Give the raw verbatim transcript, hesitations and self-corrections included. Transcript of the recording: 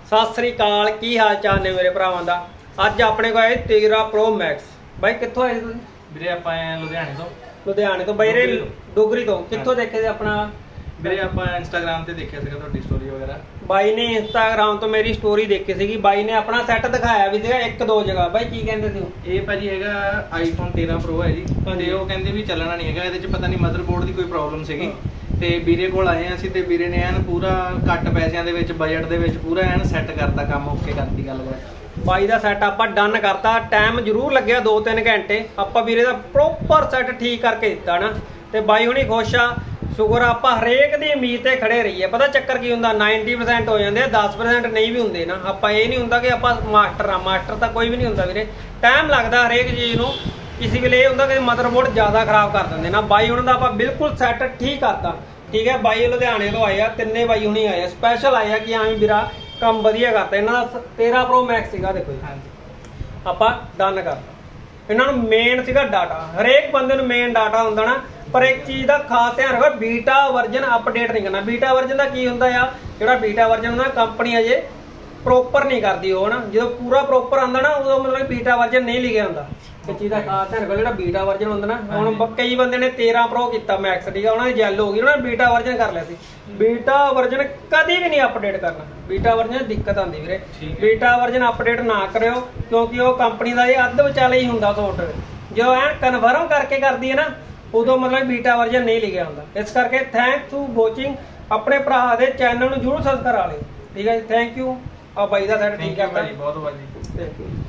सत श्री अकाल, की हाल चाल ने मेरे भरावां दा। अज अपने को आए तेरह प्रो मैक्स। भाई कित्थों आए तुसीं? ਵੀਰੇ ਆਪਾਂ ਲੁਧਿਆਣੇ ਤੋਂ लुधियाने तो बाई रे डोगरी तो कित्थों देखे थे अपना? ਵੀਰੇ ਆਪਾਂ ਇੰਸਟਾਗ੍ਰਾਮ ਤੇ ਦੇਖਿਆ ਸੀਗਾ ਤੁਹਾਡੀ ਸਟੋਰੀ ਵਗੈਰਾ। ਬਾਈ ਨੇ ਇੰਸਟਾਗ੍ਰਾਮ ਤੋਂ ਮੇਰੀ ਸਟੋਰੀ ਦੇਖੀ ਸੀਗੀ। ਬਾਈ ਨੇ ਆਪਣਾ ਸੈੱਟ ਦਿਖਾਇਆ ਵੀ ਸੀਗਾ ਇੱਕ ਦੋ ਜਗ੍ਹਾ। ਬਾਈ ਕੀ ਕਹਿੰਦੇ ਸੀ ਉਹ? ਇਹ ਭਾਜੀ ਹੈਗਾ ਆਈਫੋਨ ਤੇਰਾਂ ਪ੍ਰੋ ਹੈ ਜੀ, ਤੇ ਉਹ ਕਹਿੰਦੇ ਵੀ ਚੱਲਣਾ ਨਹੀਂ ਹੈਗਾ, ਇਹਦੇ ਚ ਪਤਾ ਨਹੀਂ ਮਦਰਬੋਰਡ ਦੀ ਕੋਈ ਪ੍ਰੋਬਲਮ ਸੀਗੀ। ਤੇ ਵੀਰੇ ਕੋਲ ਆਏ ਆ ਅਸੀਂ, ਤੇ ਵੀਰੇ ਨੇ ਐਨ ਪੂਰਾ ਘੱਟ ਪੈਸਿਆਂ ਦੇ ਵਿੱਚ ਬਜਟ ਦੇ ਵਿੱਚ ਪੂਰਾ ਐਨ ਸੈੱਟ ਕਰਤਾ ਕੰਮ, ਓਕੇ ਕਰਤੀ ਗੱਲਬਾਤ। ਬਾਈ ਦਾ ਸੈੱਟ ਆਪਾਂ ਡਨ ਕਰਤਾ। ਟਾਈਮ ਜ਼ਰੂਰ ਲੱਗਿਆ ਦੋ ਤਿੰਨ ਘੰਟੇ, ਆਪਾਂ ਵੀਰੇ ਦਾ ਪ੍ਰੋਪਰ ਸੈੱਟ ਠੀਕ ਕਰਕੇ ਦਿੱਤਾ ਨਾ। ਤੇ ਬਾਈ ਹੁਣੀ ਖੁਸ਼ ਆ, ਸ਼ੁਕਰ ਆਪਾਂ ਹਰੇਕ ਦੀ ਉਮੀਦ ਤੇ ਖੜੇ ਰਹੀਏ। ਪਤਾ ਚੱਕਰ ਕੀ ਹੁੰਦਾ, ਨੱਬੇ ਪਰਸੈਂਟ ਹੋ ਜਾਂਦੇ ਆ, ਦਸ ਪਰਸੈਂਟ ਨਹੀਂ ਵੀ ਹੁੰਦੇ ਨਾ। ਆਪਾਂ ਇਹ ਨਹੀਂ ਹੁੰਦਾ ਕਿ ਆਪਾਂ ਮਾਸਟਰ ਆ, ਮਾਸਟਰ ਤਾਂ ਕੋਈ ਵੀ ਨਹੀਂ ਹੁੰਦਾ ਵੀਰੇ। ਟਾਈਮ ਲੱਗਦਾ ਹਰੇਕ ਚੀਜ਼ ਨੂੰ। ਕਿਸੇ ਵੇਲੇ ਇਹ ਹੁੰਦਾ ਕਿ ਮਦਰਬੋਰਡ ਜ਼ਿਆਦਾ ਖਰਾਬ ਕਰ ਦਿੰਦੇ ਨਾ। ਬਾਈ ਉਹਨਾਂ ਦਾ ਆਪਾਂ ਬਿਲਕੁਲ ਸੈੱਟ ਠੀਕ ਕਰਤਾ। ਠੀਕ ਹੈ, ਬਾਈ ਲੁਧਿਆਣੇ ਤੋਂ ਆਏ ਆ, ਤਿੰਨੇ ਬਾਈ ਹੁਣੀ ਆਏ ਆ, ਸਪੈਸ਼ਲ ਆਏ ਆ ਕਿ ਹਾਂ ਵੀਰਾ ਕੰਮ ਵਧੀਆ ਕਰਤਾ। ਇਹਨਾਂ ਦਾ ਤੇਰਾਂ ਪ੍ਰੋ ਮੈਕਸ ਸੀਗਾ, ਦੇਖੋ ਜੀ ਆਪਾਂ ਡਨ ਕਰਤਾ। ਇਹਨਾਂ ਨੂੰ ਮੇਨ ਸੀਗਾ ਡਾਟਾ। ਹਰੇਕ ਬੰਦੇ ਨੂੰ ਮੇਨ ਡਾਟਾ ਹੁੰਦਾ ਨਾ, ਪਰ ਇੱਕ ਚੀਜ਼ ਦਾ ਖਾਸ ਧਿਆਨ ਰੱਖੋ, ਬੀਟਾ ਵਰਜਨ ਅਪਡੇਟ ਨਹੀਂ ਕਰਨਾ। ਬੀਟਾ ਵਰਜਨ ਦਾ ਕੀ ਹੁੰਦਾ ਆ, ਜਿਹੜਾ ਬੀਟਾ ਵਰਜਨ ਹੁੰਦਾ ਕੰਪਨੀ ਅਜੇ ਪ੍ਰੋਪਰ ਨਹੀਂ ਕਰਦੀ ਉਹ ਨਾ। ਜਦੋਂ ਪੂਰਾ ਪ੍ਰੋਪਰ ਆਉਂਦਾ ਨਾ ਉਦੋਂ ਮਤਲਬ ਬੀਟਾ ਵਰਜਨ ਨਹੀਂ ਲਿਖਿਆ ਹੁੰਦਾ। ਇਹ ਚੀਜ਼ ਦਾ ਖਾਸ ਧਿਆਨ ਰੱਖੋ, ਜਿਹੜਾ ਬੀਟਾ ਵਰਜਨ ਹੁੰਦਾ ਨਾ। ਹੁਣ ਕਈ ਬੰਦੇ ਨੇ ਤੇਰਾਂ ਪ੍ਰੋ ਕੀਤਾ ਮੈਕਸ, ਠੀਕ ਆ, ਉਹਨਾਂ ਦੀ ਜੈਲ ਹੋ ਗਈ, ਉਹਨਾਂ ਨੇ ਬੀਟਾ ਵਰਜਨ ਕਰ ਲਿਆ ਸੀ। ਬੀਟਾ ਵਰਜਨ ਕਦੀ ਵੀ ਨਹੀਂ ਅਪਡੇਟ ਕਰਨਾ। ਬੀਟਾ ਵਰਜਨ ਦਿੱਕਤ ਆਉਂਦੀ ਵੀਰੇ। ਬੀਟਾ ਵਰਜਨ ਅਪਡੇਟ ਨਾ ਕਰਿਓ, ਕਿਉਂਕਿ ਉਹ ਕੰਪਨੀ ਦਾ ਇਹ ਅੱਧ ਵਿਚਾਲੇ ਹੀ ਹੁੰਦਾ ਸੌਫਟਵੇਅਰ। ਜਦੋਂ ਐਨ ਕਨਫਰਮ ਕਰਕੇ ਕਰਦੀ ਹੈ ਨਾ, ਉਦੋਂ ਮਤਲਬ ਬੀਟਾ ਵਰਜਨ ਨਹੀਂ ਲਿਖਿਆ ਹੁੰਦਾ। ਇਸ ਕਰਕੇ ਥੈਂਕਸ ਟੂ ਵਾਚਿੰਗ। ਆਪਣੇ ਭਰਾ ਦੇ ਚੈਨਲ ਨੂੰ ਜ਼ਰੂਰ ਸਬਸਕ੍ਰਾਈਬ ਕਰਾ ਲਿਓ। ਠੀਕ ਹੈ ਜੀ, ਥੈਂਕ ਯੂ। ਆ ਬਾਈ ਦਾ ਸੈਟ ਠੀਕ ਕਰਤਾ, ਬਹੁਤ ਵਧੀਆ। Thank you.